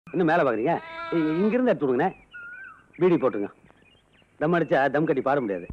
இன்னும் மேல பாக்குறீங்க? இங்க இருந்து எடுத்து விடுங்க. பீடி போட்டுங்க. தம் அடிச்சா தம் கட்டி பாட முடியாது.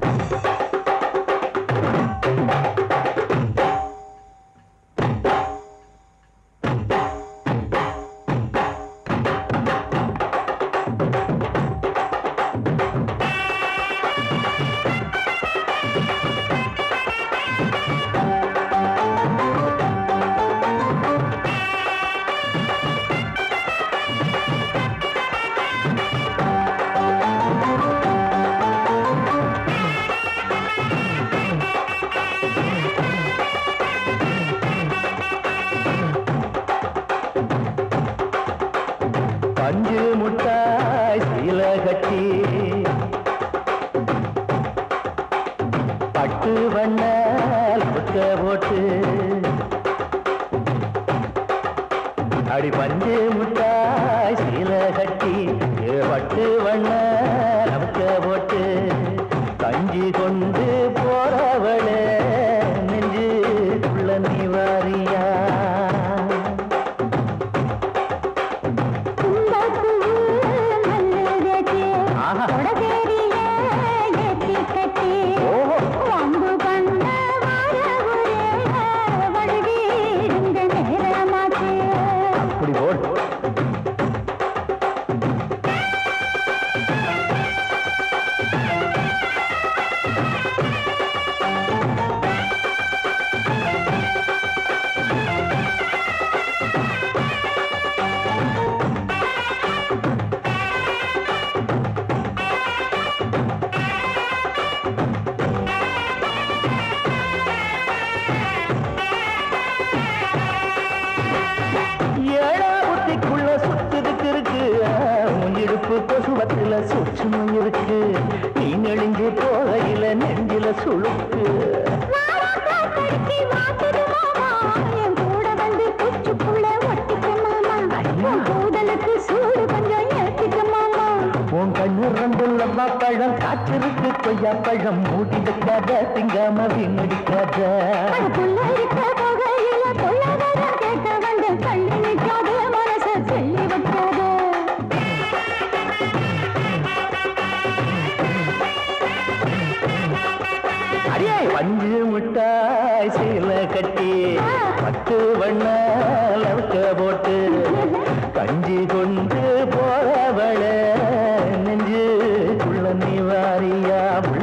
பஞ்சு முட்டாய் சீல கட்டி பட்டு வண்ண புத்த போட்டு அடி பஞ்சு முட்டாய் சீல கட்டி பட்டு வண்ண புத்த போட்டு கஞ்சி கொண்டு போறவளே நெஞ்சு உள்ள நீ வாரியா சுற்றுமும் இருக்கு நீ நெளிஞ்சு போகையில நெஞ்சில சுழுக்கு உன் கண்ணு ரங்குள்ளம்மா பழம் காற்றிருக்கு கொய்யா பழம் மூடி வைக்காத திங்காம வீணடிக்காத பஞ்சு முட்டாய் சீல கட்டி பட்டு வண்ண லவுக்க போட்டு கஞ்சி கொண்டு போறவள நெஞ்சு உள்ள நீ வாரியா உள்ள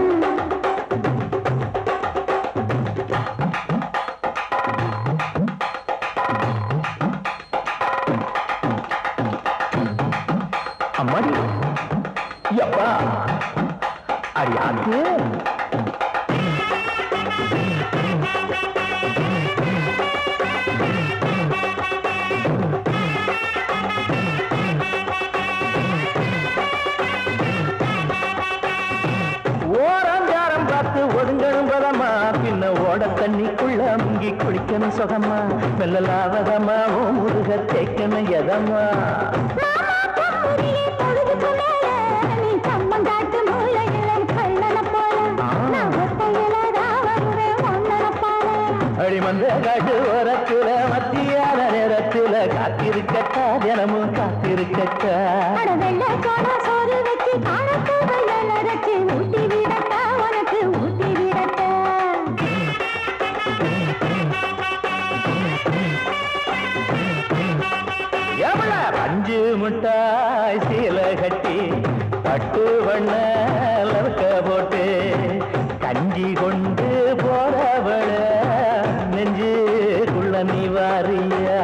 அம்மாடி யப்பா அரியாது ஒதுங்கணும் பதமா பின்ன ஓட தண்ணிக்குள்ள முங்கி குளிக்கணும் சுகமா மெல்லலாவதமா ஓ முருக தேய்க்கணும் எதமா அடிமந்த காட்டு ஓரத்துல மத்தியான நேரத்துல காத்திருக்கட்டா தினமும் காத்திருக்கட்டா பஞ்சு முட்டாய் சீல கட்டி பட்டு வண்ண லவுக்க போட்டு கஞ்சி கொண்டு போறவள நெஞ்சுக்குள்ள நீ வாரியா